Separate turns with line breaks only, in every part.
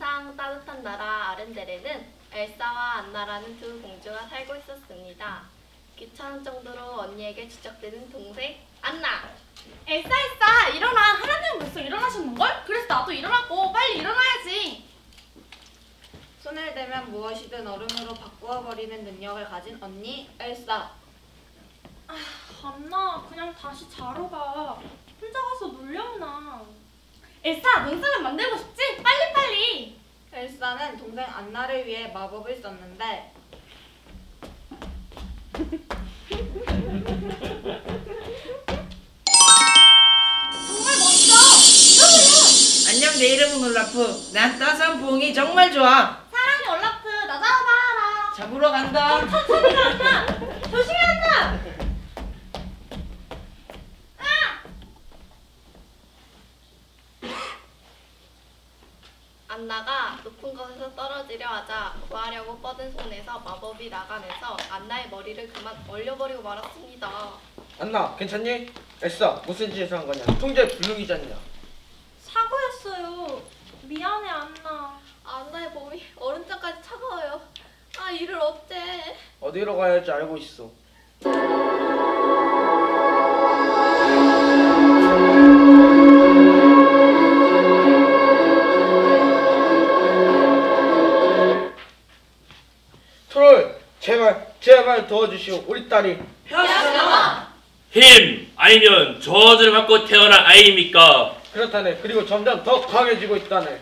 항상 따뜻한 나라 아른데레는 엘사와 안나라는 두 공주가 살고 있었습니다. 귀찮을 정도로 언니에게 지적되는 동생 안나.
엘사 일어나. 하나님은 벌써 일어나셨는걸? 그래서 나도 일어나고 빨리 일어나야지.
손을 대면 무엇이든 얼음으로 바꾸어 버리는 능력을 가진 언니 엘사.
안나 그냥 다시 자러 가. 혼자 가서 놀려나. 엘사 눈사람 만들고 싶지? 빨리.
엘사는 동생 안나를 위해 마법을 썼는데
정말 멋져. 이거요.
안녕, 내 이름은 올라프. 난 따스한 부엉이 정말 좋아.
사랑해 올라프. 나 잡아봐라.
잡으러 간다.
천천히 가 안나. 조심해 안나.
안나가 높은 곳에서 떨어지려 하자 구하려고 뻗은 손에서 마법이 나가면서 안나의 머리를 그만 얼려버리고 말았습니다.
안나, 괜찮니? 엘사, 무슨 짓을 한 거냐? 통제 불능이잖냐?
사고였어요. 미안해 안나.
안나의 몸이 얼음장까지 차가워요. 이를 어째.
어디로 가야 할지 알고 있어. 트롤, 제발 도와주시오. 우리 딸이
힘 아니면 저주를 받고 태어난 아이입니까?
그렇다네. 그리고 점점 더 강해지고 있다네.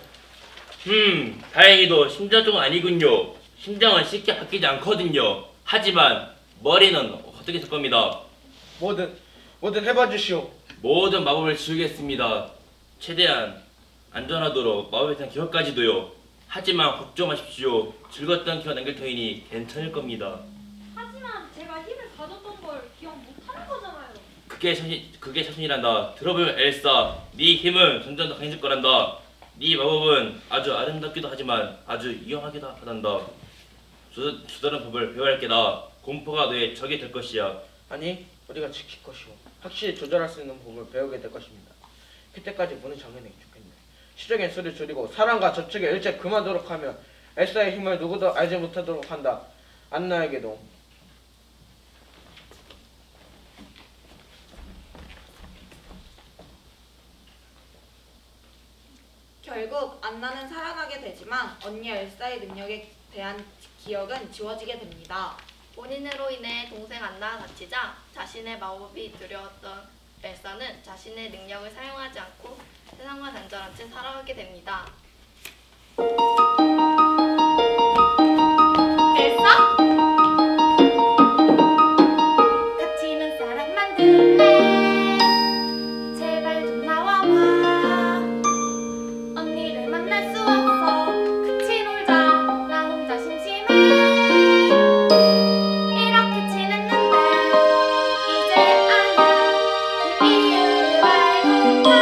다행히도 심장 쪽은 아니군요. 심장은 쉽게 바뀌지 않거든요. 하지만 머리는 어떻게 될 겁니다.
뭐든 해봐주시오.
모든 마법을 지우겠습니다. 최대한 안전하도록 마법에 대한 기억까지도요. 하지만 걱정 마십시오. 즐거웠던 기억 남길 터이니 괜찮을 겁니다.
하지만 제가 힘을 가졌던 걸 기억 못하는 거잖아요.
그게 자신이란다. 들어보면 엘사, 네 힘은 점점 더 강해질 거란다. 네 마법은 아주 아름답기도 하지만 아주 위험하기도 하단다. 주다른 법을 배워야 할 게다. 공포가 너의 적이 될 것이야.
아니, 우리가 지킬 것이오. 확실히 조절할 수 있는 법을 배우게 될 것입니다. 그때까지 문을 잠그는 게 좋겠네. 시적인 소리를 줄이고 사랑과 접촉에 일제 금하도록 하며 엘사의 힘을 누구도 알지 못하도록 한다. 안나에게도.
결국 안나는 살아나게 되지만 언니 엘사의 능력에 대한 기억은 지워지게 됩니다.
본인으로 인해 동생 안나가 다치자 자신의 마법이 두려웠던 엘사는 자신의 능력을 사용하지 않고 세상과 단절한 채 살아가게 됩니다.
엘사? 같이 눈사람 만들래. 제발 좀 나와봐. 언니를 만날 수 없어. 같이 놀자. 나 혼자 심심해. 이렇게 지냈는데 이제 아냐. 그 이유를 알고파.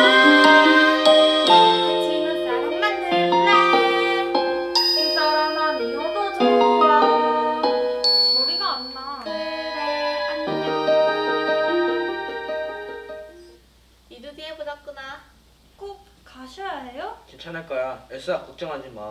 같이 눈사람 만들래. 이 사람 아니어도 좋아. 소리가 안 나. 그래 안녕.
2주 뒤에 보자꾸나.
꼭 가셔야 해요?
괜찮을 거야. 엘사, 걱정하지 마.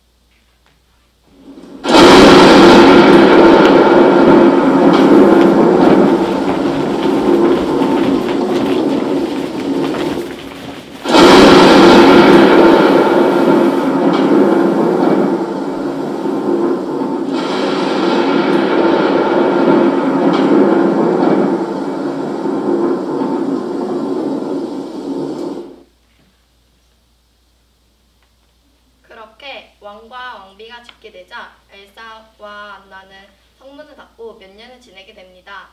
그렇게 왕과 왕비가 죽게 되자 엘사와 안나는 성문을 닫고 몇 년을 지내게 됩니다.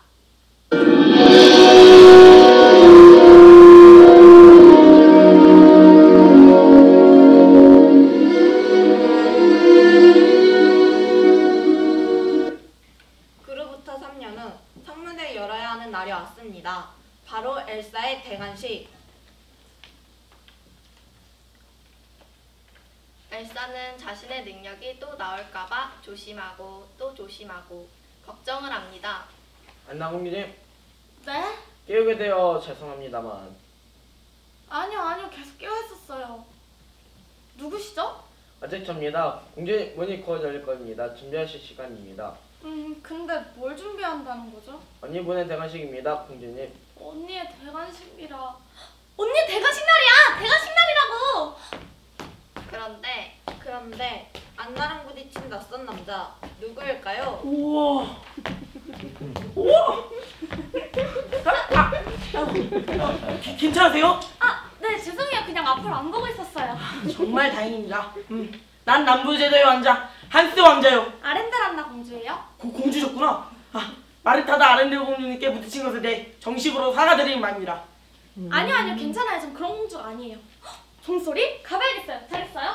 그로부터 3년 후 성문을 열어야 하는 날이 왔습니다. 바로 엘사의 대관식.
엘사는 자신의 능력이 또 나올까봐 조심하고 또 조심하고 걱정을 합니다.
안나 공주님,
네?
깨우게 되어 죄송합니다만
아니요 계속 깨어있었어요. 누구시죠?
아직 접니다. 공주님 문이 곧 열릴 겁니다. 준비하실 시간입니다.
근데 뭘 준비한다는 거죠?
언니 보낸 대관식입니다, 공주님.
언니의 대관식이라. 언니 대관식 날이야! 대관식 날이라고!
그런데 안나랑 부딪힌 낯선 남자 누구일까요?
우와. 괜찮으세요?
네, 죄송해요. 그냥 앞을 안 보고 있었어요.
정말 다행입니다. 난 남부제도의 왕자 한스 왕자요.
아렌데란나 공주예요?
공주셨구나. 마르타다 아렌데 공주님께 부딪힌 것에 대해 정식으로 사과드리는 말입니다.
아니요, 괜찮아요. 전 그런 공주가 아니에요. 헉, 종소리? 가봐야겠어요. 잘했어요?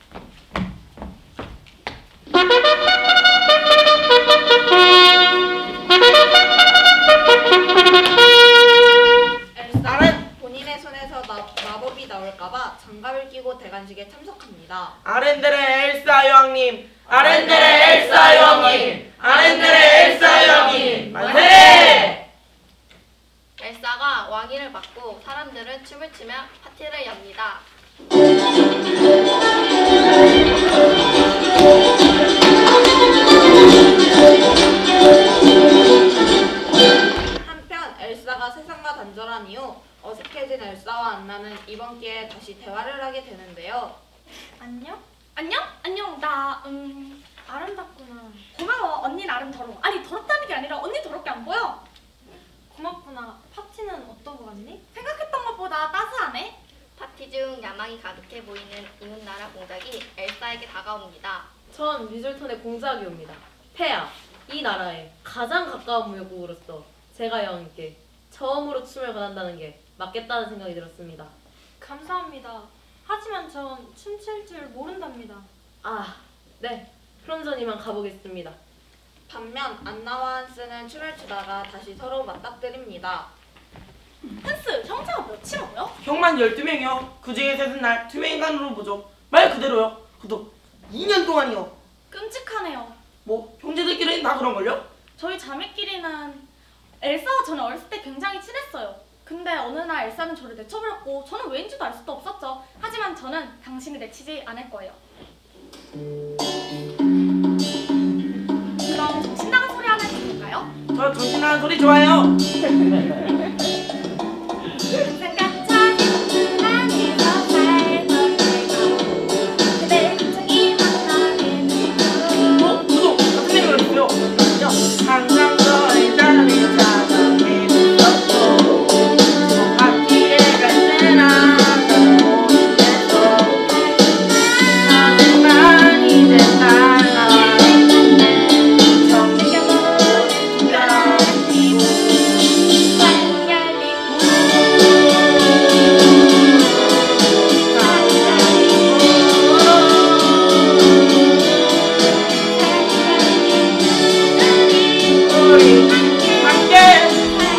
엘사는 본인의 손에서 마법이 나올까봐 장갑을 끼고 대관식에 참석합니다.
아렌데레 엘사 여왕님, 아렌데레 엘사 여왕님, 아렌데레 엘사 여왕님, 만세!
엘사가 왕위를 받고 사람들은 춤을 추며 파티를 엽니다.
한편 엘사가 세상과 단절한 이후 어색해진 엘사와 안나는 이번 기회에 다시 대화를 하게 되는데요.
안녕? 나 아름답구나. 고마워. 언니는 아름더러워. 아니, 더럽다는 게 아니라 언니 더럽게 안 보여. 고맙구나. 파티는 어떤 거 같니? 생각했던 것보다 따스하네.
파티 중 야망이 가득해 보이는 이웃나라 공작이 엘사에게 다가옵니다.
전 미즐턴의 공작이 옵니다. 폐하, 이 나라의 가장 가까운 무역국으로서 제가 여왕님께 처음으로 춤을 권한다는 게 맞겠다는 생각이 들었습니다.
감사합니다. 하지만 전 춤출 줄 모른답니다.
네. 그럼 전 이만 가보겠습니다.
반면 안나와 한스는 춤을 추다가 다시 서로 맞닥뜨립니다.
한스, 형제가 몇이라고요?
형만 12명이요. 그 중에 셋은 날 투명인간으로 보죠. 말 그대로요. 그것도 2년 동안이요.
끔찍하네요.
뭐 형제들끼리는 다 그런걸요?
저희 자매끼리는 엘사와 저는 어렸을 때 굉장히 친했어요. 근데 어느 날 엘사는 저를 내쳐버렸고 저는 왜인지도 알 수도 없었죠. 하지만 저는 당신을 내치지 않을 거예요. 그럼 정신 나간 소리 하나 해볼까요?
저 정신나는 소리 좋아요. 저도 같은 생각을 했어요. 항상 너의 자리 찾아게 있었고 파티에 갈 때나 모르겠어. 하지만 이제 달라 우리 함께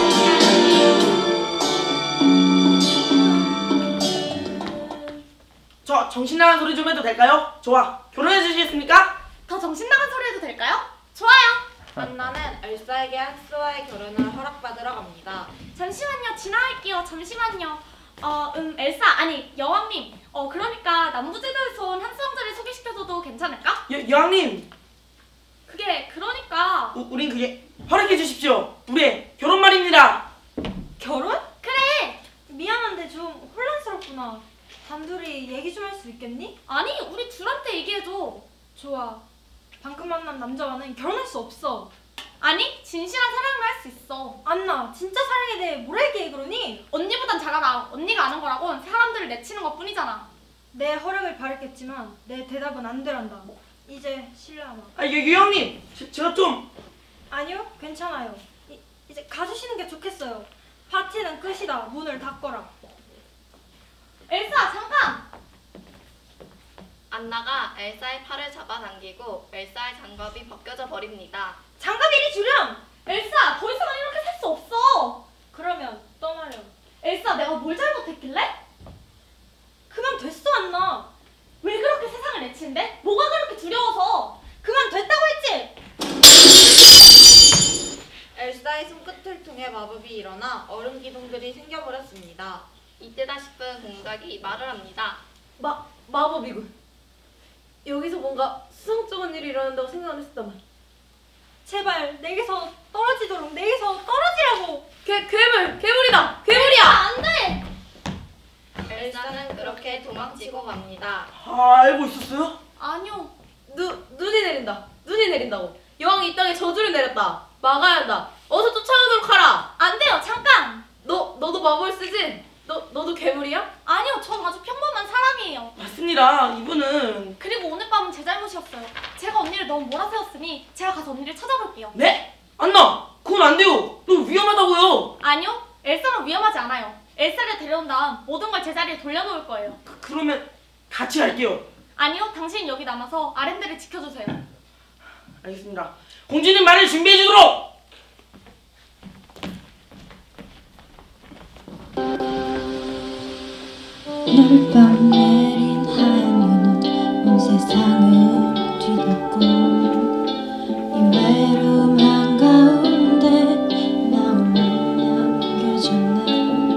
저 정신나간 소리 좀 해도 될까요? 좋아. 결혼해 주시겠습니까?
더 정신 나간 소리 해도 될까요? 좋아요.
안나는 엘사에게 한스와의 결혼을 허락받으러 갑니다.
잠시만요. 지나갈게요. 잠시만요. 엘사 아니 여왕님. 그러니까 남부제도에서 온 한스 왕자를 소개시켜줘도 괜찮을까?
여왕님,
그게 그러니까
우린 그게 허락해 주십시오. 우리의 결혼 말입니다.
결혼? 그래. 미안한데 좀 혼란스럽구나. 단둘이 얘기 좀 할 수 있겠니? 아니, 우리 둘한테 얘기해줘. 좋아. 방금 만난 남자와는 결혼할 수 없어. 아니, 진실한 사랑을 할 수 있어. 안나, 진짜 사랑에 대해 뭘 얘기해 그러니? 언니보단 잘 알아. 언니가 아는 거라곤 사람들을 내치는 것 뿐이잖아. 내 허락을 바랬겠지만 내 대답은 안 되란다. 이제 실례하마.
여왕님, 제가 좀
아니요, 괜찮아요. 이제 가주시는 게 좋겠어요. 파티는 끝이다. 문을 닫거라. 엘사, 잠깐!
안나가 엘사의 팔을 잡아당기고 엘사의 장갑이 벗겨져 버립니다.
장갑 이리 주렴! 엘사, 더 이상은 이렇게 살 수 없어! 그러면 떠나렴. 엘사, 내가 뭘 잘못했길래? 그만 됐어, 안나. 왜 그렇게 세상을 내치는데? 뭐가 그렇게 두려워서? 그만 됐다고 했지?
엘사의 손끝을 통해 마법이 일어나 얼음 기둥들이 생겨버렸습니다.
이때다 싶은 공작이 말을 합니다.
마법이군. 여기서 뭔가 수상쩍은 일이 일어난다고 생각을 했었다만.
제발 내게서 떨어지도록 내게서 떨어지라고.
괴물이다. 괴물이야.
안돼.
엘사는 그렇게 도망치고 갑니다.
아, 알고 있었어요?
아니요.
눈이 내린다고. 여왕이 이 땅에 저주를 내렸다. 막아야 한다. 어서 쫓아오도록 하라.
안 돼요. 잠깐.
너도 마법을 쓰지? 너도 괴물이야?
아니요. 전 아주 평범한 사람이에요.
맞습니다. 이분은
그리고 오늘 밤은 제 잘못이었어요. 제가 언니를 너무 몰아세웠으니 제가 가서 언니를 찾아볼게요.
네? 안나! 그건 안 돼요. 너무 위험하다고요.
아니요. 엘사는 위험하지 않아요. 엘사를 데려온 다음 모든 걸 제자리에 돌려놓을 거예요.
그러면 같이 갈게요.
아니요. 당신 여기 남아서 아렌드를 지켜주세요.
알겠습니다. 공주님 말을 준비해 주도록!
오늘 밤 내린 하얀 눈은 온 세상을 뒤덮고 이 외로움 한가운데 나 홀로 남겨졌네.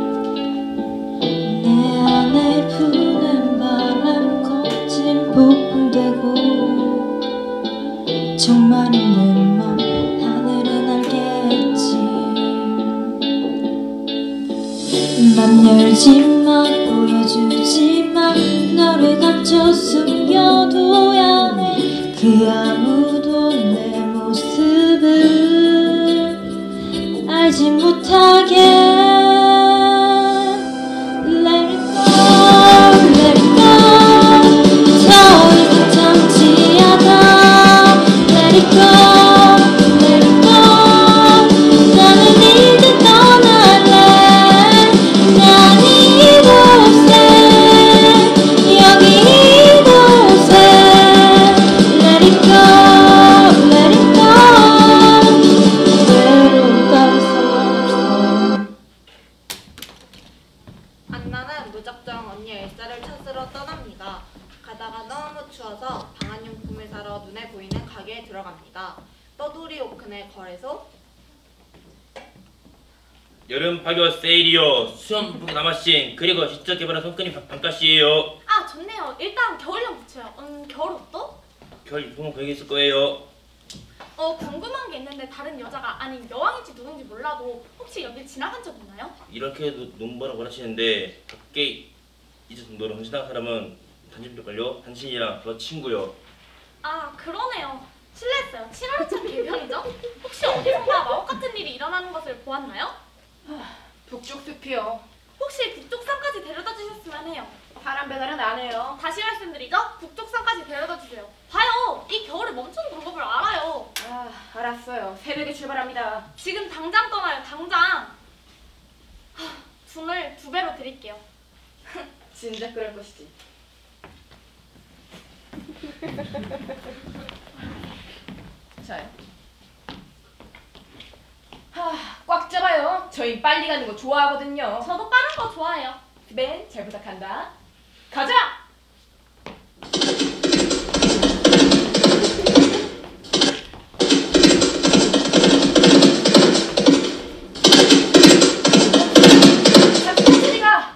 내 안에 부는 바람 거친 폭풍되고 정말 힘든 맘 하늘은 알겠지. 맘 열지마 보여주지마 너를 감춰 숨겨둬야 해. 그 아무도 내 모습을 알지 못하게. Let it go, let it go. 더 이상 참지 않아. Let it go, let it go. 나는 이제 떠날래. 난 이곳에 여기 이곳에 Let it go, let it go. 외로움 따위 상관없어.
안나는 무작정 언니 엘사를 찾으러 떠납니다. 가다가 너무 추워서 방한용품을 사러 눈에 보이는 가게에 들어갑니다. 떠돌이 오큰의 거래소.
여름 파격 세일이요. 수염 부분 남았신 그리고 직접 개발한 손끈이 반값이에요.
아 좋네요. 일단 겨울용 붙여요. 겨울 옷도?
겨울 유통은 거기 있을 거예요.
궁금한 게 있는데 다른 여자가 아닌 여왕인지 누군지 몰라도 혹시 여기 지나간 적 있나요?
이렇게 농번을 원하시는데 밖에 이제 정도로 헌신한 사람은 단지일걸요. 당신이랑 저 친구요.
아 그러네요. 실례했어요. 친화를 찬 개변이죠? 혹시 어디선가 마법 같은 일이 일어나는 것을 보았나요?
북쪽숲이요.
혹시 북쪽산까지 데려다 주셨으면 해요.
사람 배달은 안 해요.
다시 말씀드리죠? 북쪽산까지 데려다 주세요. 봐요. 이 겨울에 멈추는 방법을 알아요.
아, 알았어요. 새벽에 출발합니다.
지금 당장 떠나요. 당장. 돈을 2배로 드릴게요.
진작 그럴 것이지. 자요. 꽉 잡아요. 저희 빨리 가는 거 좋아하거든요.
저도 빠른 거 좋아해요.
맨, 잘 부탁한다. 가자! 삼촌이가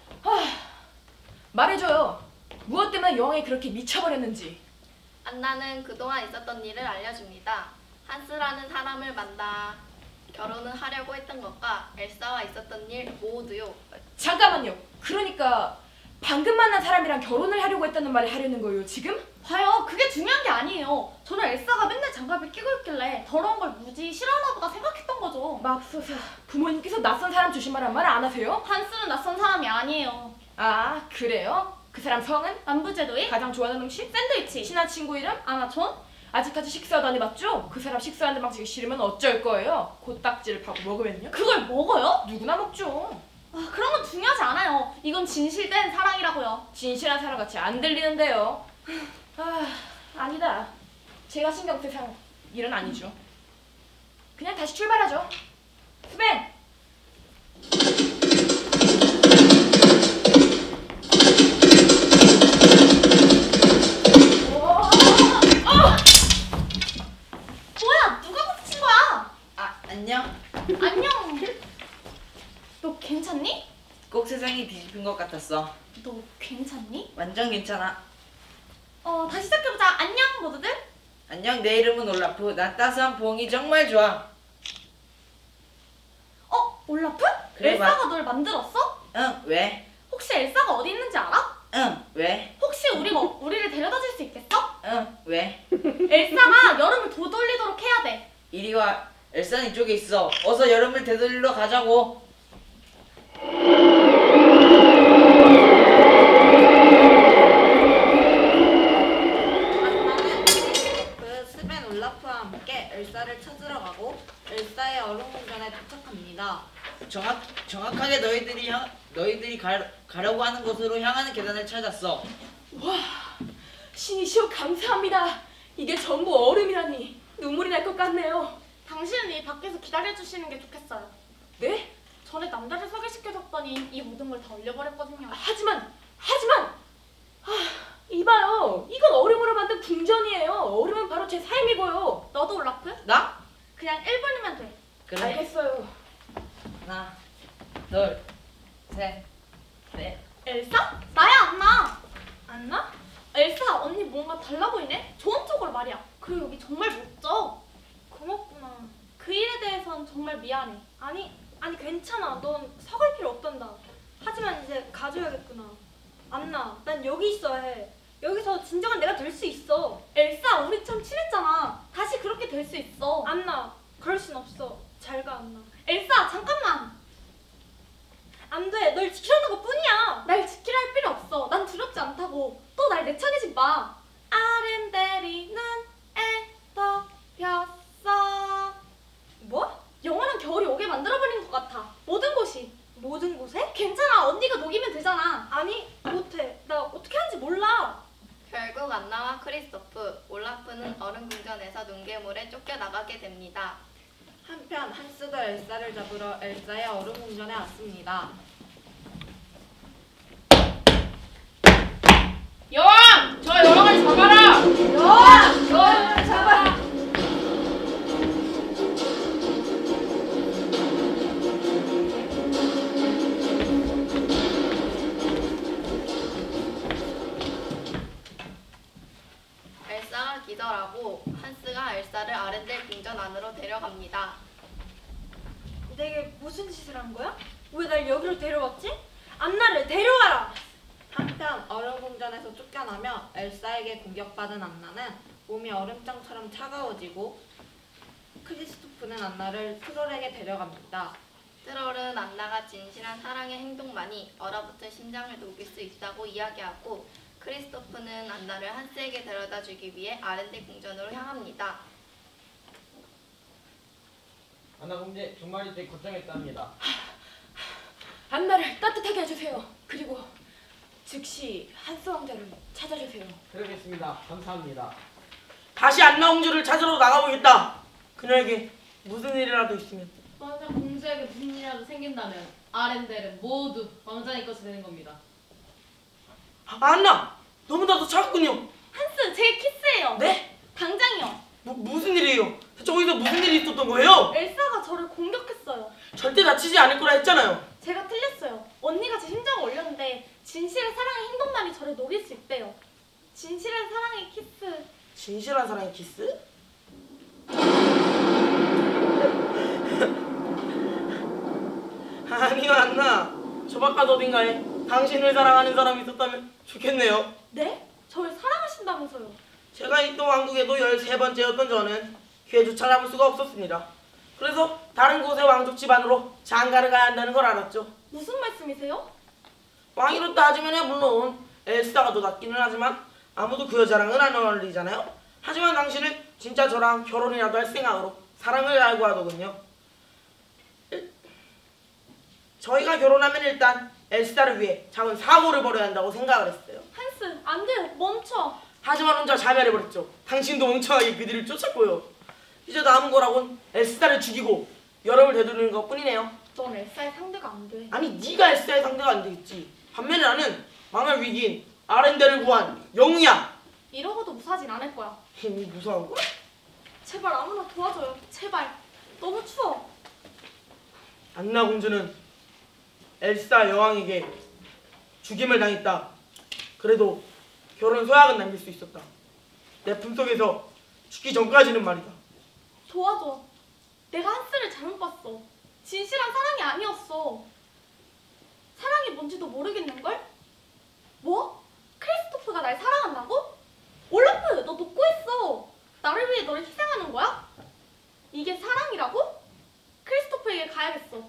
말해줘요. 무엇 때문에 여왕이 그렇게 미쳐버렸는지.
안나는 그동안 있었던 일을 알려줍니다. 한스라는 사람을 만나 결혼을 하려고 했던 것과 엘사와 있었던 일 모두요.
잠깐만요. 그러니까 방금 만난 사람이랑 결혼을 하려고 했다는 말을 하려는 거예요, 지금?
봐요. 그게 중요한 게 아니에요. 저는 엘사가 맨날 장갑을 끼고 있길래 더러운 걸 무지 싫어하나 보다 생각했던 거죠.
맙소사. 부모님께서 낯선 사람 조심하란 말 안 하세요?
한스는 낯선 사람이 아니에요.
아, 그래요? 그 사람 성은?
만부제도이?
가장 좋아하는 음식?
샌드위치.
친한 친구 이름?
아마존?
아직까지 식사도 안 해봤죠? 그 사람 식사하는 방식이 싫으면 어쩔 거예요? 코딱지를 파고 먹으면요?
그걸 먹어요?
누구나 먹죠.
아, 그런 건 중요하지 않아요. 이건 진실된 사랑이라고요.
진실한 사람같이 안 들리는데요. 아, 아니다. 제가 신경 쓸 일은 아니죠. 그냥 다시 출발하죠. 수벤!
뭐야? 누가 붙인 거야?
안녕.
안녕. 너 괜찮니?
꼭 세상이 뒤집힌 것 같았어.
너 괜찮니?
완전 괜찮아.
다시 시작해보자. 안녕 모두들.
안녕, 내 이름은 올라프. 난 따스한 부엉이 정말 좋아.
올라프?
그래,
엘사가 널 만들었어?
응, 왜?
혹시 엘사가 어디 있는지 알아?
응, 왜?
혹시 우리를 데려다 줄 수 있겠어?
응, 왜?
엘사가 여름을 되돌리도록 해야 돼.
이리 와. 엘사는 이쪽에 있어. 어서 여름을 되돌리러 가자고.
안나는 크리스토프, 스벤, 올라프와 함께 엘사를 찾으러 가고 엘사의 얼음 궁전에 도착합니다.
정확하게 너희들이 가려고 하는 곳으로 향하는 계단을 찾았어.
와, 신이시여 감사합니다. 이게 전부 얼음이라니 눈물이 날 것 같네요.
당신은 이 밖에서 기다려주시는 게 좋겠어요.
네?
전에 남자를 소개시켜줬더니 이 모든 걸 다 올려버렸거든요.
하지만 이봐요. 이건 얼음으로 만든 궁전이에요. 얼음은 바로 제 삶이고요.
너도 올라프?
나?
그냥 1분이면 돼.
그래.
알겠어요.
하나, 둘, 셋, 넷.
엘사? 나야 안나. 안나? 엘사 언니 뭔가 달라 보이네? 좋은 쪽으로 말이야. 그리고 여기 정말 멋져. 고맙구나. 그 일에 대해선 정말 미안해. 아니 괜찮아. 넌 썩을 필요 없단다. 하지만 이제 가줘야겠구나. 안나, 난 여기 있어야 해. 여기서 진정한 내가 될 수 있어. 엘사, 우리 참 친했잖아. 다시 그렇게 될 수 있어. 안나, 그럴 순 없어. 잘 가, 안나. 엘사, 잠깐만. 안 돼. 널 지키려는 것 뿐이야. 날 지키려 할 필요 없어. 난 두렵지 않다고. 또 날 내쳐내지 마. 아름다리 눈에 덮였어. 뭐? 영원한 겨울이 오게 만들어버린 것 같아. 모든 곳이. 모든 곳에? 괜찮아. 언니가 녹이면 되잖아. 아니, 못해. 나 어떻게 하는지 몰라.
결국 안나와 크리스토프, 올라프는 얼음 궁전에서 눈괴물에 쫓겨나가게 됩니다.
한편 한스도 엘사를 잡으러 엘사의 얼음 궁전에 왔습니다.
여왕! 저 여왕을 잡아라! 여왕을 잡아라!
엘사가 기절하고 한스가 엘사를 아렌델 궁전 안으로 데려갑니다.
내게 무슨 짓을 한 거야? 왜 날 여기로 데려왔지? 안나를 데려와라!
한편 얼음 궁전에서 쫓겨나며 엘사에게 공격받은 안나는 몸이 얼음장처럼 차가워지고 크리스토프는 안나를 트롤에게 데려갑니다.
트롤은 안나가 진실한 사랑의 행동만이 얼어붙은 심장을 녹일 수 있다고 이야기하고 크리스토프는 안나를 한스에게 데려다 주기 위해 아렌델 궁전으로 향합니다.
안나 공주 정말 이제 걱정했답니다.
안나를 따뜻하게 해주세요. 그리고 즉시 한스 왕자를 찾아주세요.
그러겠습니다. 감사합니다.
다시 안나 공주를 찾으러 나가보겠다. 그녀에게 무슨 일이라도 있으면.
만약 공주에게 무슨 일이라도 생긴다면 아렌델은 모두 왕자님 것이 되는 겁니다.
안나! 너무나도 차갑군요.
한스, 제 키스예요.
네?
당장이요.
무슨 일이에요? 저기서 무슨 일이 있었던 거예요?
엘사가 저를 공격했어요.
절대 다치지 않을 거라 했잖아요.
제가 틀렸어요. 언니가 제 심장을 올렸는데 진실의 사랑의 행동만이 저를 녹일 수 있대요. 진실의 사랑의 키스.
진실한 사랑의 키스? 아니요, 안나. 저 바깥 어딘가에 당신을 사랑하는 사람이 있었다면 좋겠네요.
네? 저를 사랑하신다면서요.
제가 있던 왕국에도 13번째였던 저는 기회조차 잡을 수가 없었습니다. 그래서 다른 곳의 왕족 집안으로 장가를 가야 한다는 걸 알았죠.
무슨 말씀이세요?
왕위로 따지면야 물론 엘사가 더 낫기는 하지만 아무도 그 여자랑은 안 어울리잖아요. 하지만 당신은 진짜 저랑 결혼이라도 할 생각으로 사랑을 알고 하더군요. 저희가 결혼하면 일단 엘사를 위해 작은 사고를 벌여야 한다고 생각을 했어요.
한스, 안 돼요. 멈춰.
하지만 혼자 자멸해버렸죠. 당신도 멍청하게 그들을 쫓았고요. 이제 남은 거라곤 엘사를 죽이고 여름을 되돌리는 것뿐이네요.
넌 엘사의 상대가 안 돼.
아니 네가 엘사의 상대가 안 되겠지. 반면에 나는 망할 위기인 아렌델을 구한 영웅이야.
이러고도 무사하진 않을 거야.
힘이 무서운 거야?
제발 아무나 도와줘요. 제발. 너무 추워.
안나 공주는 엘사 여왕에게 죽임을 당했다. 그래도 결혼 소약은 남길 수 있었다. 내 품속에서 죽기 전까지는 말이다.
도와줘. 내가 한스를 잘못 봤어. 진실한 사랑이 아니었어. 사랑이 뭔지도 모르겠는걸? 뭐? 크리스토프가 날 사랑한다고? 올라프, 너 녹고 있어. 나를 위해 너를 희생하는 거야? 이게 사랑이라고? 크리스토프에게 가야겠어.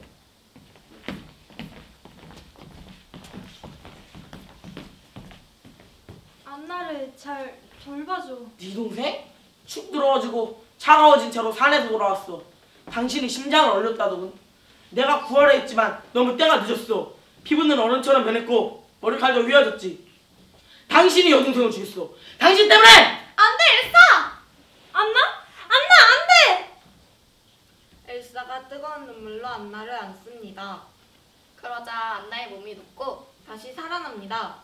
안나를 잘 돌봐줘.
네 동생? 축 늘어지고 차가워진 채로 산에서 돌아왔어. 당신이 심장을 얼렸다더군. 내가 구하려 했지만 너무 때가 늦었어. 피부는 얼음처럼 변했고 머리칼도 휘어졌지. 당신이 여동생을 죽였어. 당신 때문에!
안 돼, 엘사! 안나? 안나, 안 돼!
엘사가 뜨거운 눈물로 안나를 안습니다.
그러자 안나의 몸이 녹고
다시 살아납니다.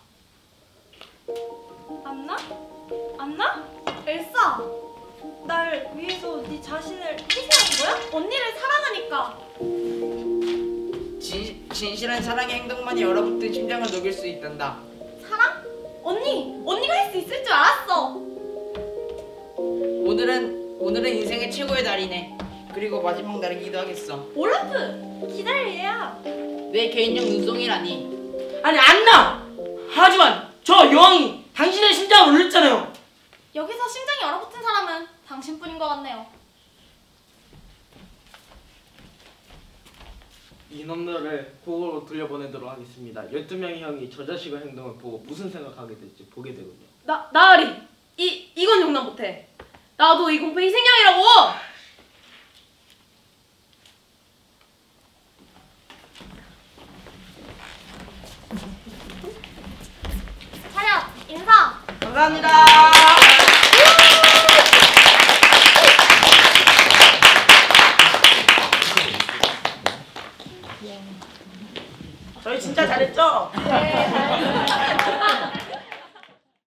안나? 안나? 엘사! 날 위해서 네 자신을 희생한 거야? 언니를 사랑하니까.
진실한 사랑의 행동만이 얼어붙은 심장을 녹일 수 있단다.
사랑? 언니가 할 수 있을 줄 알았어.
오늘은 인생의 최고의 날이네. 그리고 마지막 날이기도 하겠어.
올라프! 기다려, 얘야.
내 개인용 눈송이라니.
아니 안나! 하지만 저 여왕이 당신의 심장을 울렸잖아요.
여기서 심장이 얼어붙은 사람은 당신뿐인 것 같네요.
이놈들을 고국으로 돌려보내도록 하겠습니다. 12명의 형이 저 자식의 행동을 보고 무슨 생각하게 될지 보게 되군요.
나으리 이건 용납 못해. 나도 이 공포 희생양이라고.
차렷, 인사.
감사합니다. 저희 진짜 잘했죠?
네, 잘했습니다.